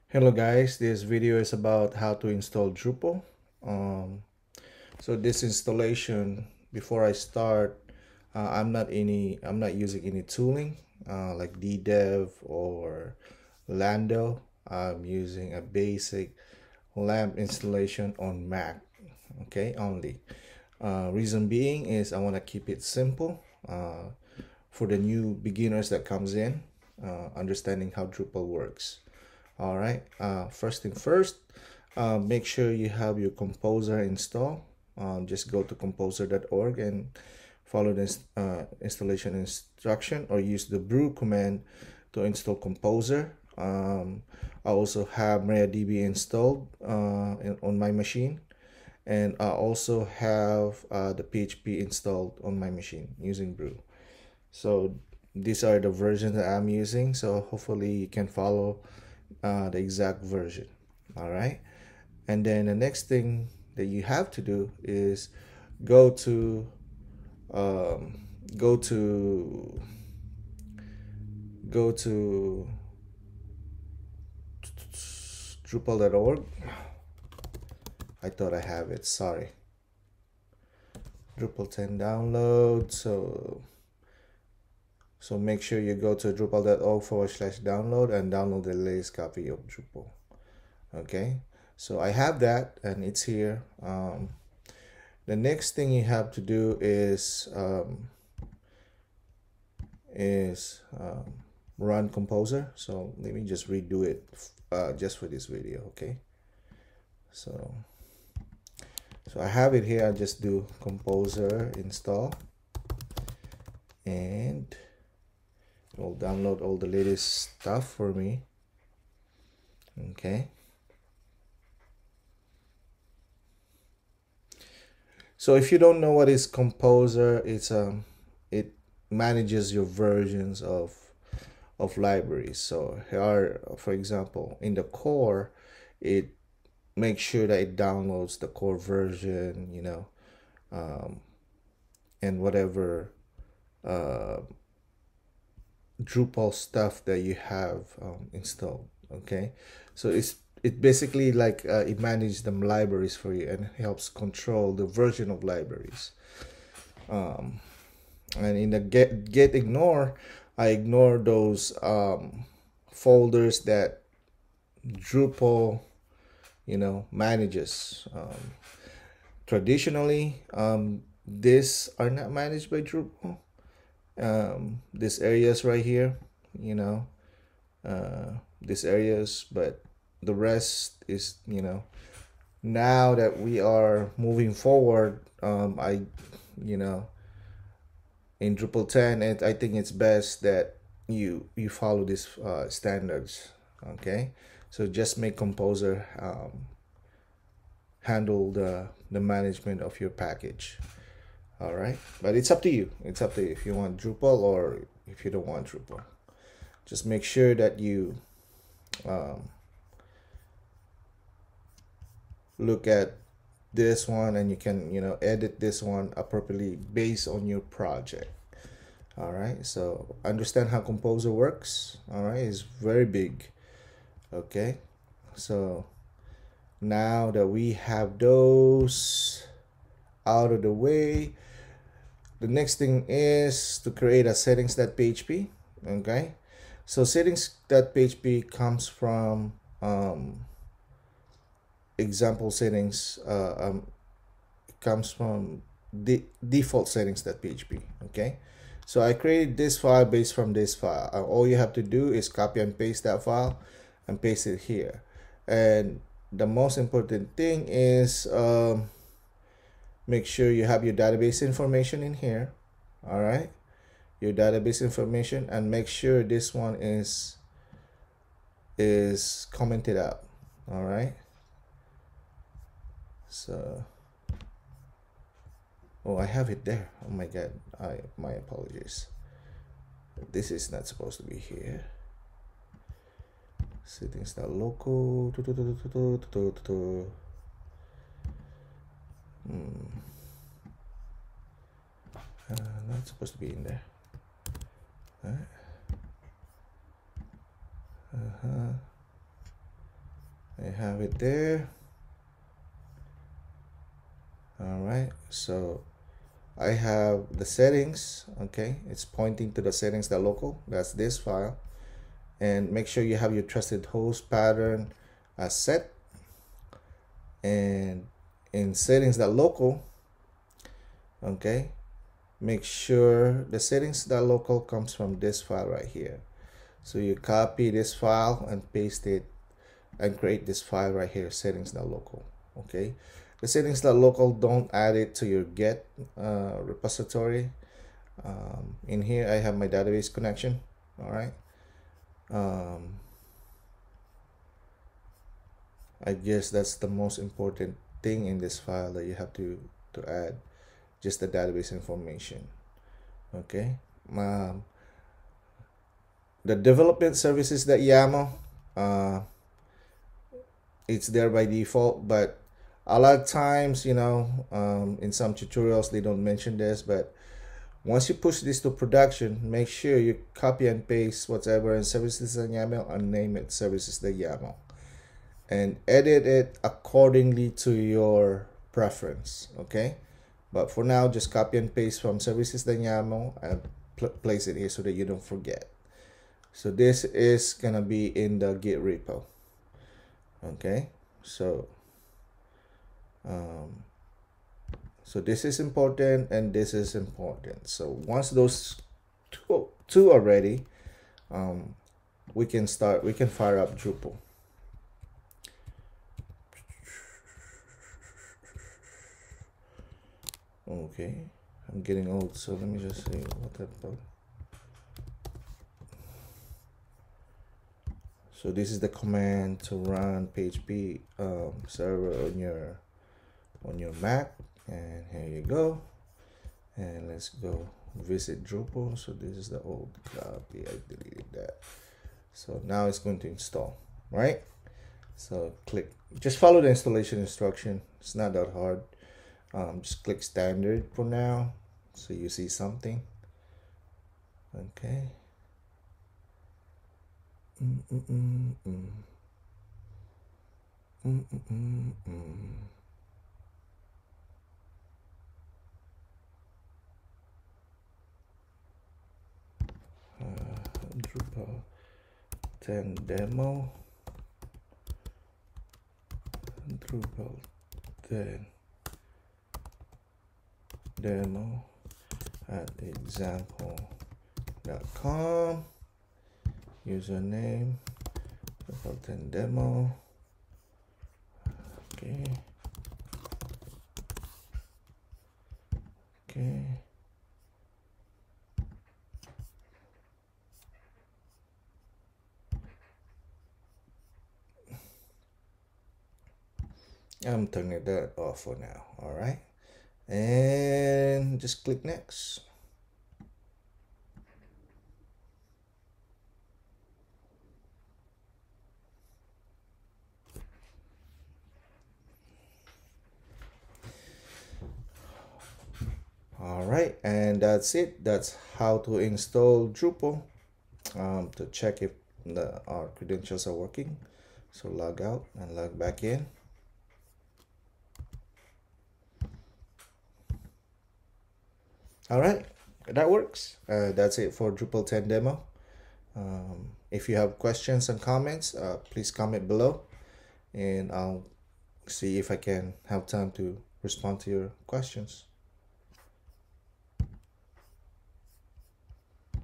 Hello guys, this video is about how to install Drupal. Um, so this installation, before I start, I'm not using any tooling like DDev or Lando. I'm using a basic LAMP installation on Mac, okay, only. Reason being is I want to keep it simple for the new beginners that comes in, understanding how Drupal works. All right. First thing first, make sure you have your Composer installed. Just go to composer.org and follow this installation instruction, or use the brew command to install Composer. I also have MariaDB installed on my machine, and I also have the PHP installed on my machine using brew. So these are the versions that I'm using. So hopefully you can follow the exact version. All right. And then the next thing that you have to do is go to um, go to go to Drupal.org. I thought I have it. Sorry. Drupal 10 download. So make sure you go to drupal.org/download and download the latest copy of Drupal. Okay. So I have that and it's here. The next thing you have to do is run Composer. So let me just redo it just for this video. Okay. So I have it here. I just do Composer install, and it will download all the latest stuff for me. Okay. So if you don't know what is Composer, it manages your versions of libraries. So here, for example, in the core, it makes sure that it downloads the core version, and whatever uh, Drupal stuff that you have installed. Okay, so it basically like it manages the libraries for you and helps control the version of libraries. And in the get ignore, I ignore those folders that Drupal manages. Traditionally, these are not managed by Drupal. These areas right here, you know these areas, but the rest is, now that we are moving forward, I you know in Drupal 10, and I think it's best that you follow these standards. Okay, so just make Composer handle the management of your package. All right, but it's up to you. It's up to you if you want Drupal or if you don't want Drupal. Just make sure that you um, look at this one, and you can edit this one appropriately based on your project. All right, so understand how Composer works. All right, it's very big. Okay, so now that we have those out of the way, the next thing is to create a settings.php. Okay, so settings.php comes from example settings. It comes from the default settings.php. Okay, so I created this file based from this file. All you have to do is copy and paste that file and paste it here. And the most important thing is make sure you have your database information in here. All right, your database information, and make sure this one is commented out. All right, so I have it there. Oh my god, my apologies. This is not supposed to be here. Settings.local. Not supposed to be in there. All right. have it there. All right, so I have the settings. Okay, it's pointing to the settings.local. That's this file. And make sure you have your trusted host pattern as set. And in settings.local, okay, make sure the settings.local comes from this file right here. So you copy this file and paste it and create this file right here, settings.local. Okay, the settings.local, don't add it to your get repository. In here I have my database connection. All right, I guess that's the most important thing in this file that you have to add, just the database information. Okay, the development services.yaml, it's there by default, but a lot of times, you know, in some tutorials they don't mention this, but once you push this to production, make sure you copy and paste whatever in services.yaml and name it services.yaml and edit it accordingly to your preference. Okay, but for now, just copy and paste from services.yaml and place it here so that you don't forget. So this is gonna be in the Git repo. Okay, so so this is important and this is important. So once those two are ready, we can fire up Drupal. Okay, I'm getting old, so let me just see what about. So this is the command to run PHP server on your Mac, and here you go. And let's go visit Drupal. So this is the old copy, I deleted that. So now it's going to install, right? So just follow the installation instruction. It's not that hard. Just click standard for now, so you see something. Okay. Drupal 10 demo. Drupal 10 demo at example.com. Username Drupal 10 demo. Okay. Okay. I'm turning that off for now. All right, and just click next. All right, and that's it. That's how to install Drupal. To check if our credentials are working. So log out and log back in. All right, that works. That's it for Drupal 10 demo. If you have questions and comments, please comment below, and I'll see if I can have time to respond to your questions.